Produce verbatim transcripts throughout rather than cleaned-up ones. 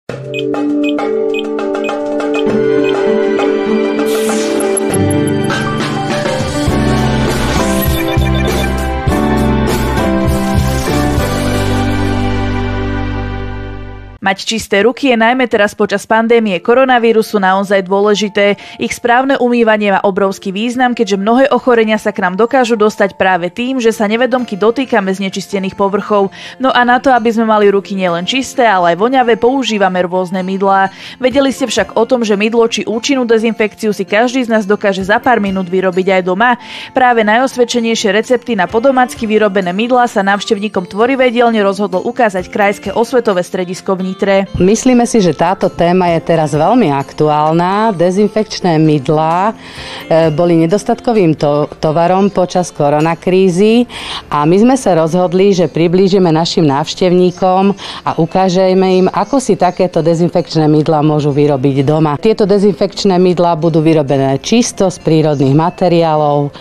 Mať čisté ruky je najmä teraz počas pandémie koronavírusu naozaj dôležité. Ich správne umývanie má obrovský význam, keďže mnohé ochorenia sa k nám dokážu dostať práve tým, že sa nevedomky dotýkame znečistených povrchov. No a na to, aby sme mali ruky nielen čisté, ale aj voňavé, používame rôzne mydlá. Vedeli ste však o tom, že mydlo či účinnú dezinfekciu si každý z nás dokáže za pár minút vyrobiť aj doma? Práve najosvedčenejšie recepty na podomácky vyrobené mydlá sa návštevníkom tvorivej dielne rozhodlo ukázať Krajské osvetové stredisko v Nitre. Myslíme si, že táto téma je teraz veľmi aktuálna. Dezinfekčné mydlá boli nedostatkovým to- tovarom počas koronakrízy a my sme sa rozhodli, že priblížime našim návštevníkom a ukážeme im, ako si takéto dezinfekčné mydlá môžu vyrobiť doma. Tieto dezinfekčné mydlá budú vyrobené čisto z prírodných materiálov, e,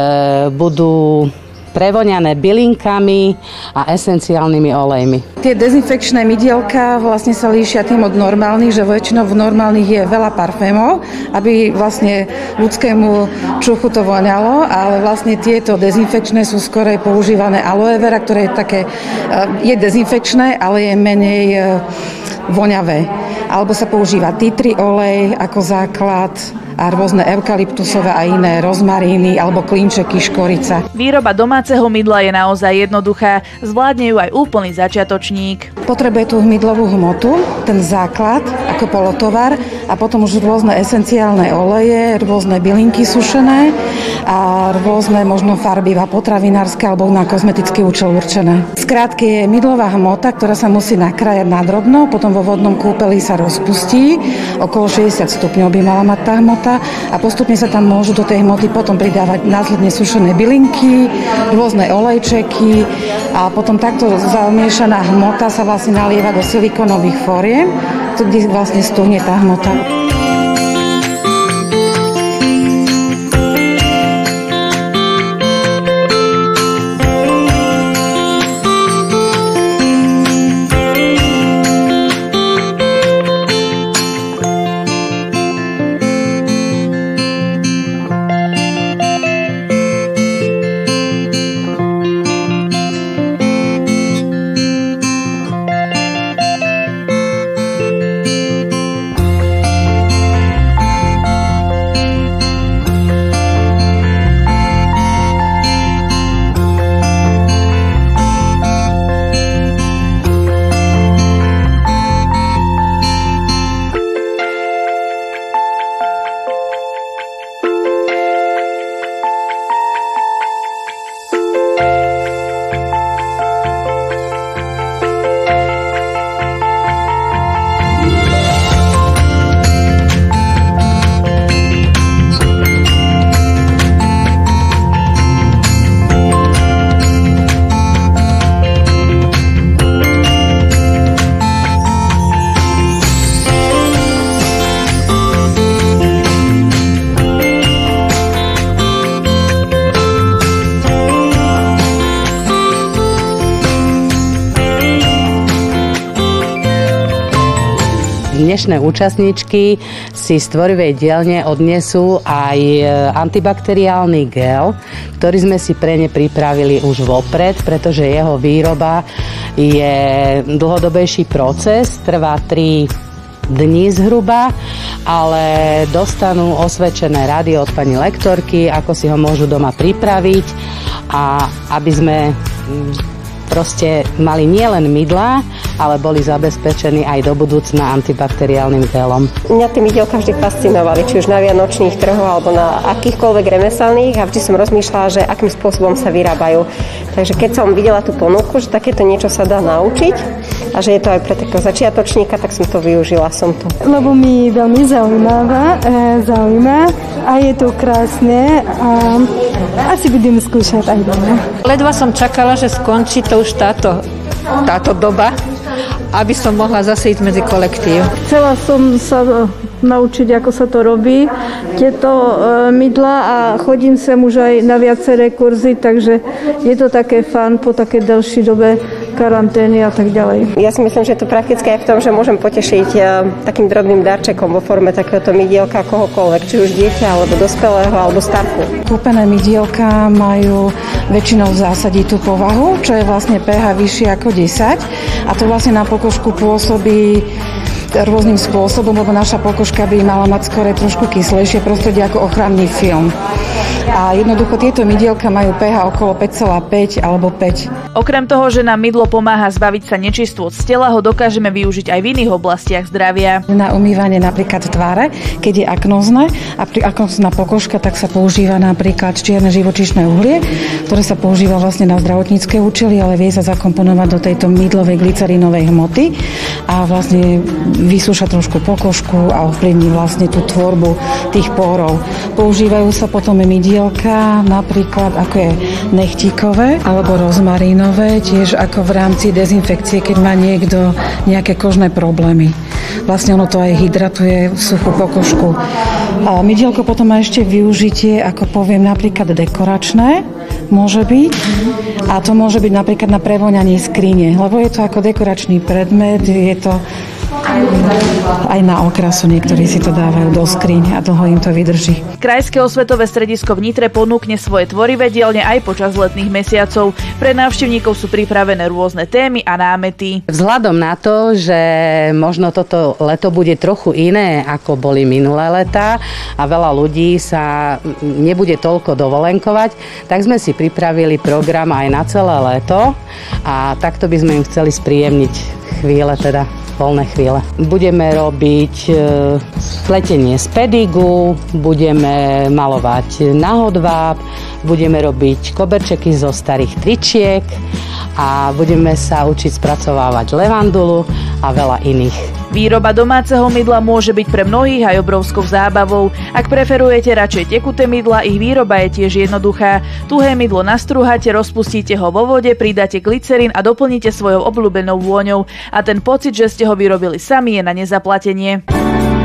budú prevoňané bylinkami a esenciálnymi olejmi. Tie dezinfekčné mydielka vlastne sa líšia tým od normálnych, že väčšinou v normálnych je veľa parfémov, aby vlastne ľudskému čuchu to voňalo, ale vlastne tieto dezinfekčné sú skôr používané aloe vera, ktoré je také, je dezinfekčné, ale je menej voňavé. Alebo sa používa tea tree olej ako základ a rôzne eukalyptusové a iné rozmaríny alebo klinčeky, škorica. Výroba domáceho mydla je naozaj jednoduchá, zvládne ju aj úplný začiatočník. Potrebuje tú mydlovú hmotu, ten základ ako polotovar a potom už rôzne esenciálne oleje, rôzne bylinky sušené a rôzne možno farbiva potravinárske alebo na kozmetický účel určené. Skrátke je mydlová hmota, ktorá sa musí nakrájať na drobno, potom vo vodnom kúpeli sa rozpustí, okolo šesťdesiat stupňov by mala mať tá hmota a postupne sa tam môžu do tej hmoty potom pridávať následne sušené bylinky, rôzne olejčeky a potom takto zamiešaná hmota sa vlastne nalieva do silikónových fóriem, kde vlastne stuhne tá hmota. Dnešné účastníčky si z tvorivej dielne odnesú aj antibakteriálny gel, ktorý sme si pre ne pripravili už vopred, pretože jeho výroba je dlhodobejší proces, trvá tri dní zhruba, ale dostanú osvedčené rady od pani lektorky, ako si ho môžu doma pripraviť a aby sme proste mali nielen mydlá, ale boli zabezpečení aj do budúcna antibakteriálnym gelom. Mňa tie mydielka vždy fascinovali, či už na vianočných trhoch alebo na akýchkoľvek remeselných a vždy som rozmýšľala, že akým spôsobom sa vyrábajú. Takže keď som videla tú ponuku, že takéto niečo sa dá naučiť a že je to aj pre takého začiatočníka, tak som to využila, som to. Lebo mi veľmi zaujímavá, e, zaujíma a je to krásne a asi budem skúšať aj doma. Ledva som čakala, že skončí to už táto, táto doba aby som mohla zase ísť medzi kolektív. Chcela som sa naučiť, ako sa to robí, tieto e, mydla a chodím sem už aj na viaceré kurzy, takže je to také fun po také dlhšej dobe karantény a tak ďalej. Ja si myslím, že je to praktické aj v tom, že môžem potešiť e, takým drobným darčekom vo forme takéhoto mydielka kohokoľvek, či už dieťa, alebo dospelého, alebo starku. Kúpené mydielka majú väčšinou v zásade tú povahu, čo je vlastne pH vyššie ako desať a to vlastne na pokožku pôsobí rôznym spôsobom, lebo naša pokožka by mala mať skôr trošku kyslejšie prostredie ako ochranný film. A jednoducho tieto mydielka majú pH okolo päť celá päť alebo päť. Okrem toho, že nám mydlo pomáha zbaviť sa nečistôt z tela, ho dokážeme využiť aj v iných oblastiach zdravia. Na umývanie napríklad tváre, keď je aknózne a pri aknózna pokožka, tak sa používa napríklad čierne živočíšne uhlie, ktoré sa používa vlastne na zdravotnícke účely, ale vie sa zakomponovať do tejto mydlovej glycerínovej hmoty a vlastne vysúša trošku pokožku a ovplyvní vlastne tú tvorbu tých pórov. Používajú sa potom mydielka napríklad ako je nechtíkové alebo rozmarínové, tiež ako v rámci dezinfekcie, keď má niekto nejaké kožné problémy. Vlastne ono to aj hydratuje suchú pokožku. A mydielko potom má ešte využitie, ako poviem, napríklad dekoračné, môže byť. A to môže byť napríklad na prevoňanie skrine, lebo je to ako dekoračný predmet, je to aj na okrasu, niektorí si to dávajú do skriň a dlho im to vydrží. Krajské osvetové stredisko v Nitre ponúkne svoje tvorivé dielne aj počas letných mesiacov. Pre návštevníkov sú pripravené rôzne témy a námety. Vzhľadom na to, že možno toto leto bude trochu iné, ako boli minulé letá a veľa ľudí sa nebude toľko dovolenkovať, tak sme si pripravili program aj na celé leto a takto by sme im chceli spríjemniť chvíle, teda voľné chvíle. Budeme robiť e, pletenie z pedigu, budeme malovať na hodváb, budeme robiť koberčeky zo starých tričiek a budeme sa učiť spracovávať levandulu a veľa iných. Výroba domáceho mydla môže byť pre mnohých aj obrovskou zábavou. Ak preferujete radšej tekuté mydla, ich výroba je tiež jednoduchá. Tuhé mydlo nastrúhate, rozpustíte ho vo vode, pridáte glycerín a doplníte svojou obľúbenou vôňou. A ten pocit, že ste ho vyrobili sami, je na nezaplatenie.